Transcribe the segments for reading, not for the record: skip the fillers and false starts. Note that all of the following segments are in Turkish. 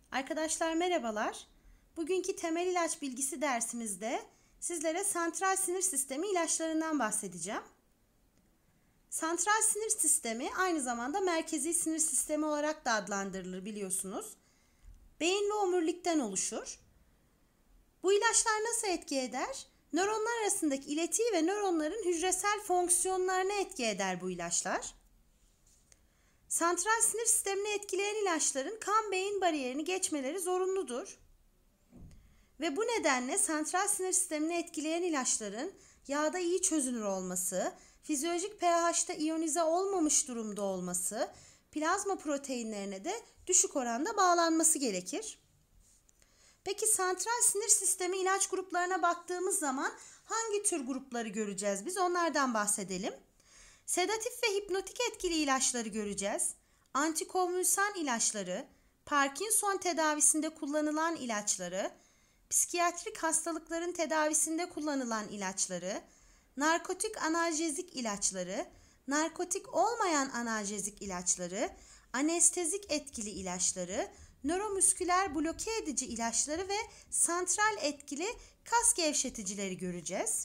Arkadaşlar merhabalar. Bugünkü temel ilaç bilgisi dersimizde sizlere santral sinir sistemi ilaçlarından bahsedeceğim. Santral sinir sistemi aynı zamanda merkezi sinir sistemi olarak da adlandırılır biliyorsunuz. Beyin ve omurilikten oluşur. Bu ilaçlar nasıl etki eder? Nöronlar arasındaki iletiyi ve nöronların hücresel fonksiyonlarını etki eder bu ilaçlar. Santral sinir sistemini etkileyen ilaçların kan-beyin bariyerini geçmeleri zorunludur. Ve bu nedenle santral sinir sistemini etkileyen ilaçların yağda iyi çözünür olması, fizyolojik pH'te iyonize olmamış durumda olması, plazma proteinlerine de düşük oranda bağlanması gerekir. Peki santral sinir sistemi ilaç gruplarına baktığımız zaman hangi tür grupları göreceğiz biz? Onlardan bahsedelim. Sedatif ve hipnotik etkili ilaçları göreceğiz. Antikonvülsan ilaçları, Parkinson tedavisinde kullanılan ilaçları, psikiyatrik hastalıkların tedavisinde kullanılan ilaçları, narkotik analjezik ilaçları, narkotik olmayan analjezik ilaçları, anestezik etkili ilaçları, nöromüsküler bloke edici ilaçları ve santral etkili kas gevşeticileri göreceğiz.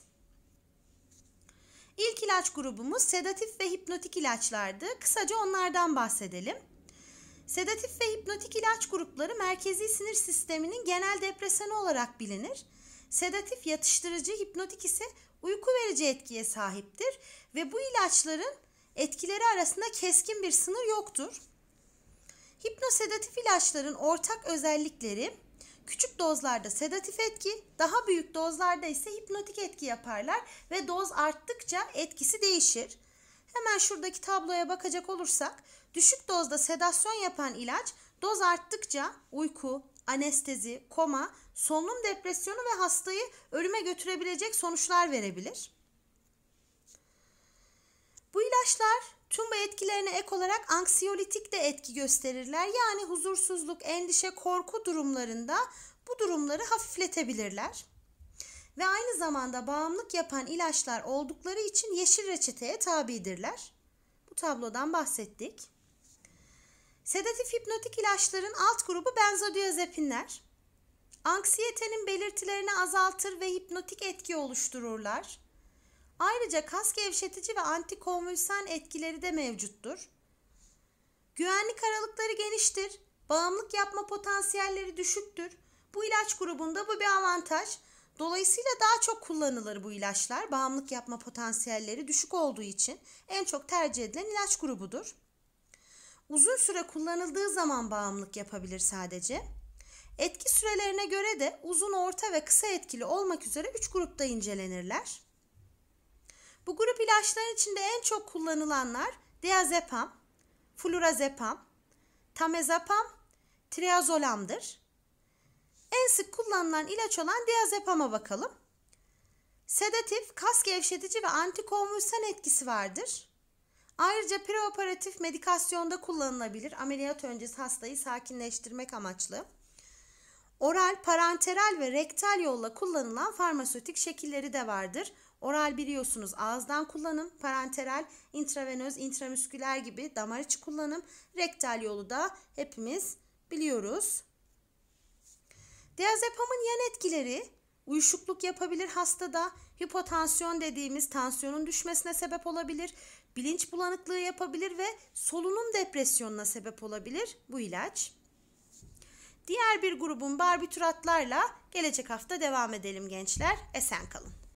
İlk ilaç grubumuz sedatif ve hipnotik ilaçlardı. Kısaca onlardan bahsedelim. Sedatif ve hipnotik ilaç grupları merkezi sinir sisteminin genel depresanı olarak bilinir. Sedatif yatıştırıcı, hipnotik ise uyku verici etkiye sahiptir ve bu ilaçların etkileri arasında keskin bir sınır yoktur. Hipnosedatif ilaçların ortak özellikleri küçük dozlarda sedatif etki, daha büyük dozlarda ise hipnotik etki yaparlar ve doz arttıkça etkisi değişir. Hemen şuradaki tabloya bakacak olursak, düşük dozda sedasyon yapan ilaç doz arttıkça uyku, anestezi, koma, solunum depresyonu ve hastayı ölüme götürebilecek sonuçlar verebilir. Bu ilaçlar tüm bu etkilerine ek olarak anksiyolitik de etki gösterirler. Yani huzursuzluk, endişe, korku durumlarında bu durumları hafifletebilirler. Ve aynı zamanda bağımlılık yapan ilaçlar oldukları için yeşil reçeteye tabidirler. Bu tablodan bahsettik. Sedatif hipnotik ilaçların alt grubu benzodiazepinler. Anksiyetenin belirtilerini azaltır ve hipnotik etki oluştururlar. Ayrıca kas gevşetici ve antikonvülsan etkileri de mevcuttur. Güvenlik aralıkları geniştir. Bağımlılık yapma potansiyelleri düşüktür. Bu ilaç grubunda bu bir avantaj. Dolayısıyla daha çok kullanılır bu ilaçlar. Bağımlılık yapma potansiyelleri düşük olduğu için en çok tercih edilen ilaç grubudur. Uzun süre kullanıldığı zaman bağımlılık yapabilir sadece. Etki sürelerine göre de uzun, orta ve kısa etkili olmak üzere 3 grupta incelenirler. Bu grup ilaçların içinde en çok kullanılanlar diazepam, flurazepam, tamezepam, triazolamdır. En sık kullanılan ilaç olan diazepama bakalım. Sedatif, kas gevşetici ve antikonvülsan etkisi vardır. Ayrıca preoperatif medikasyonda kullanılabilir. Ameliyat öncesi hastayı sakinleştirmek amaçlı. Oral, parenteral ve rektal yolla kullanılan farmasötik şekilleri de vardır. Oral biliyorsunuz ağızdan kullanım, parenteral, intravenöz, intramüsküler gibi damar içi kullanım, rektal yolu da hepimiz biliyoruz. Diazepamın yan etkileri uyuşukluk yapabilir hastada, hipotansiyon dediğimiz tansiyonun düşmesine sebep olabilir, bilinç bulanıklığı yapabilir ve solunum depresyonuna sebep olabilir bu ilaç. Diğer bir grubun barbituratlarla gelecek hafta devam edelim gençler. Esen kalın.